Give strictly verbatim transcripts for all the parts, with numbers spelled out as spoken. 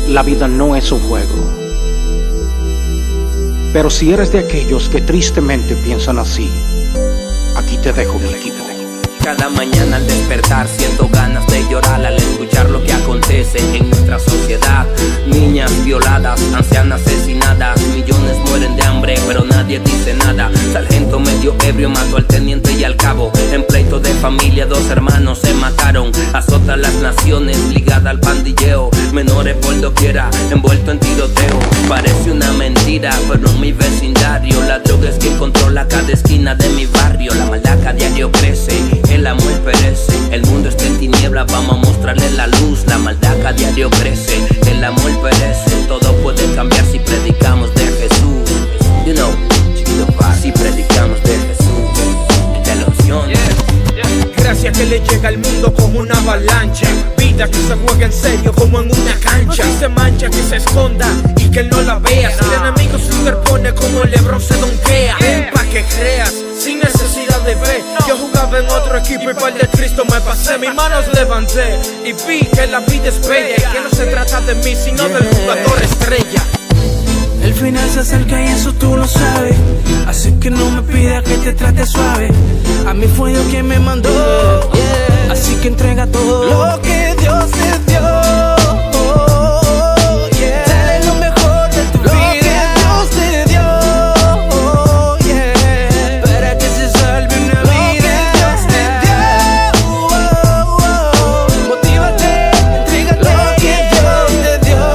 la vida no es un juego. Pero si eres de aquellos que tristemente piensan así, aquí te dejo mi equipo. Cada mañana al despertar siento ganas de llorar al escuchar lo que acontece en nuestra sociedad. Niñas violadas, ancianas asesinadas, millones mueren de hambre pero nadie dice nada. Sargento medio ebrio mató al teniente y al cabo. En pleito de familia dos hermanos se mataron. Azota las naciones ligada al pandilleo. Menores por doquiera envuelto en tiroteo. Parece una mentira pero en mi vecindario la droga es quien controla cada esquina de mi barrio. La maldad a diario crece, el amor perece, el mundo está en tinieblas, vamos a mostrarle la luz. La maldad a diario crece, el amor perece, todo puede cambiar si predicamos de Jesús. You know, chiquito va, si predicamos de Jesús, de la unción. Gracia que le llega al mundo como una avalancha, vida que se juega en serio como en una cancha. Si se mancha que se esconda y que él no la vea. Si el enemigo se interpone como el Lebron se donkea, pa' que creas sin necesidad de ver. Yo jugaba en otro equipo y por el de Cristo me pasé. Mis manos levanté y vi que la vida es bella y que no se trata de mí sino del jugador estrella. El final se acerca y eso tú lo sabes, así que no me pidas que te trate suave. A mí fue Dios quien me mandó, yeah. Así que entrega todo lo que Dios te dio, yeah. Dale lo mejor de tu lo vida, que Dios te dio, yeah. Para que se salve una lo vida que Dios te dio, oh, oh, oh. Motívate, entrega lo que Dios te dio,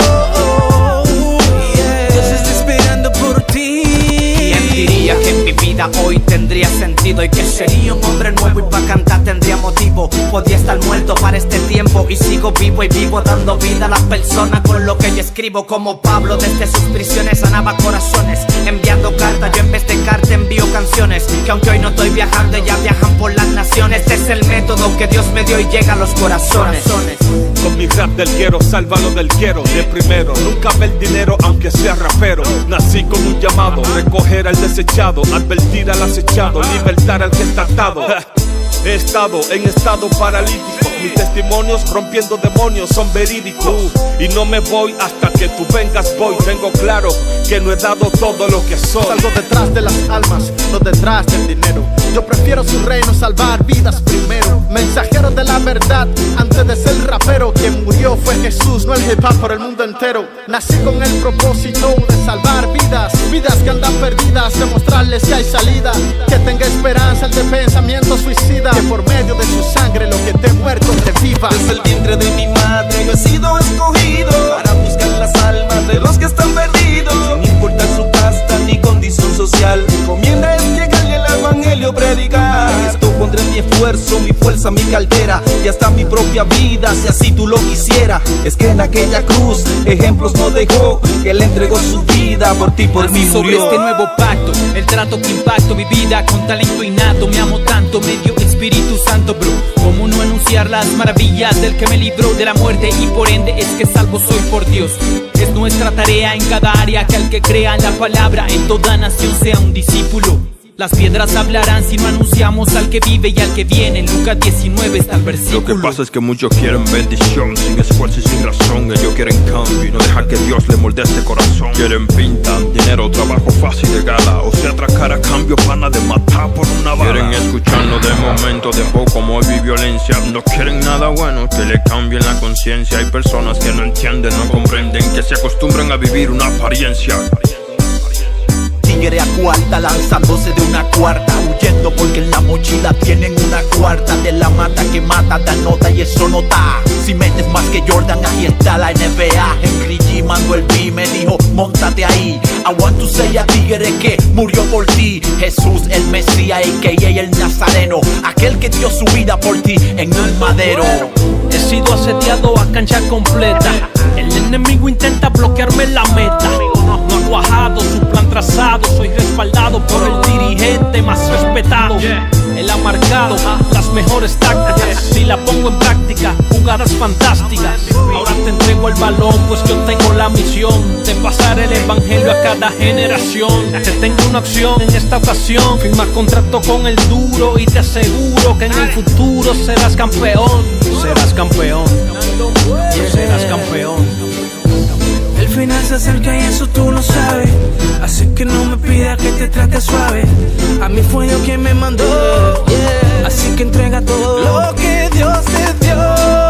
yeah. Dios está esperando por ti. ¿Quién diría que en mi vida hoy tendría sentido y que sería un hombre nuevo y para cantar tendría motivo? Podía estar muerto para este tiempo y sigo vivo y vivo dando vida a las personas con lo que yo escribo. Como Pablo desde sus prisiones sanaba corazones, enviando cartas, yo en vez de carta envío canciones, que aunque hoy no estoy viajando ya viajan por las naciones. Este es el método que Dios me dio y llega a los corazones. Con mi rap del quiero, sálvalo del quiero, de primero. Nunca ve el dinero aunque sea rapero. Nací con un llamado, recoger al desechado, advertir al acechado, libertar al que está atado. He estado en estado paralítico, mis testimonios rompiendo demonios son verídicos. Y no me voy hasta que tú vengas, voy. Tengo claro que no he dado todo lo que soy. Salgo detrás de las almas, no detrás del dinero. Yo prefiero su reino, salvar vidas primero. Mensajero de la verdad, antes de ser rapero. Quien murió fue Jesús, no el hip hop por el mundo entero. Nací con el propósito de salvar vidas, vidas que andan perdidas, de mostrarles que hay salida. Que tenga esperanza el de pensamiento suicida, que por medio de su sangre lo que esté muerto reviva. Desde el vientre de mi madre yo he sido escogido para buscar las almas de los que están perdidos, sin importar su casta ni condición social. Mi encomienda es llegarle al evangelio, predicar. En esto pondré mi esfuerzo, mi fuerza, mi cartera y hasta mi propia vida, si así tú lo quisieras. Es que en aquella cruz ejemplos no dejó, que él entregó su vida por ti, por mí sobre murió. este nuevo pacto, el trato que impacto mi vida con talento innato. Me amo tanto, me dio Espíritu Santo, bro. ¿Cómo no anunciar las maravillas del que me libró de la muerte? Y por ende es que salvo soy por Dios. Es nuestra tarea en cada área que al que crea en la palabra en toda nación sea un discípulo. Las piedras hablarán si no anunciamos al que vive y al que viene. En Lucas diecinueve está el versículo. Lo que pasa es que muchos quieren bendición, sin esfuerzo y sin razón. Ellos quieren cambio y no dejar que Dios le moldee este corazón. Quieren pinta, dinero, trabajo fácil de gala, o sea, atracar a cambio pana de matar por una bala. Quieren escucharlo de momento, de poco móvil y violencia. No quieren nada bueno que le cambien la conciencia. Hay personas que no entienden, no comprenden, que se acostumbran a vivir una apariencia. Tigre a cuarta, lanzándose de una cuarta, huyendo porque en la mochila tienen una cuarta. De la mata que mata, da nota y eso no da. Si metes más que Jordan, ahí está la N B A. Henry G mandó el B, me dijo, móntate ahí. I want to say a tigre que murió por ti. Jesús el Mesías, a k a el Nazareno, aquel que dio su vida por ti en el madero. He sido asediado a cancha completa, el enemigo intenta bloquearme la meta. No ha cuajado su plan trazado, soy respaldado por el dirigente más respetado. Él ha marcado las mejores tácticas, si la pongo en práctica, jugadas fantásticas. Ahora te entrego el balón, pues yo tengo la misión de pasar el evangelio a cada generación. Te tengo una opción en esta ocasión, firma contrato con el duro y te aseguro que en el futuro serás campeón. Serás campeón, serás campeón. final se acerca y eso tú lo sabes. Así que no me pidas que te trate suave. A mí fue Dios quien me mandó, yeah. Así que entrega todo lo que Dios te dio,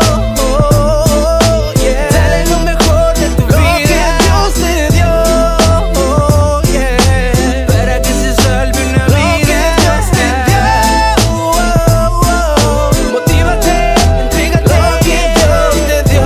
yeah. Dale lo mejor de tu vida, lo que Dios te dio, yeah. Para que se salve una vida, lo que Dios te dio, oh, oh, oh. Motívate, entrégate lo que Dios te dio,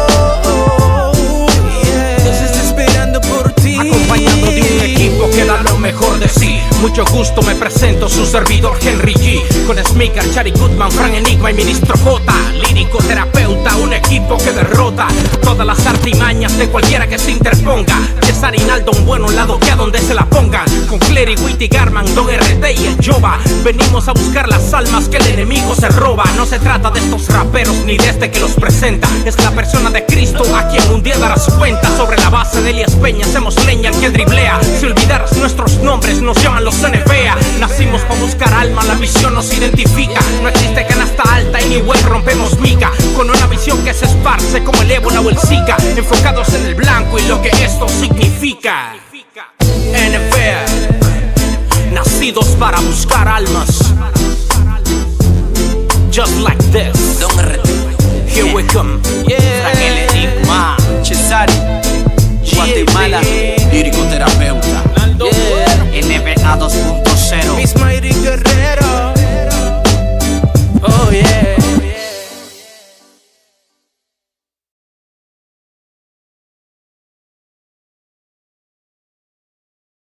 yeah. Dios está esperando por ti, acompañado de un equipo que da lo mejor de sí. Mucho gusto, me presento, su servidor Henry G. Con Smeaker, Chari Goodman, Fran Enigma y Ministro J. Lírico, terapeuta, un equipo que derrota todas las artimañas de cualquiera que se interponga. César Hinaldo, un bueno lado que a donde se la pongan. Con Clery, Witty, Garman, Don R T y el Jova. Venimos a buscar las almas que el enemigo se roba. No se trata de estos raperos ni de este que los presenta. Es la persona de Cristo a quien un día darás cuenta. Sobre la base de Elias Peña hacemos leña al que driblea. Si olvidaras nuestros nombres nos llaman los N B A. Nacimos para buscar alma, la visión nos identifica. No existe canasta alta, anyway rompemos mica. Con una visión que se esparce como el ébola o el Zika. Enfocados en el blanco y lo que esto significa. N B A, nacidos para buscar almas. Just like this, Don R T, here we come, yeah. El Enigma, Cesari, Guatemala, lírico terapeuta, yeah. N B A dos punto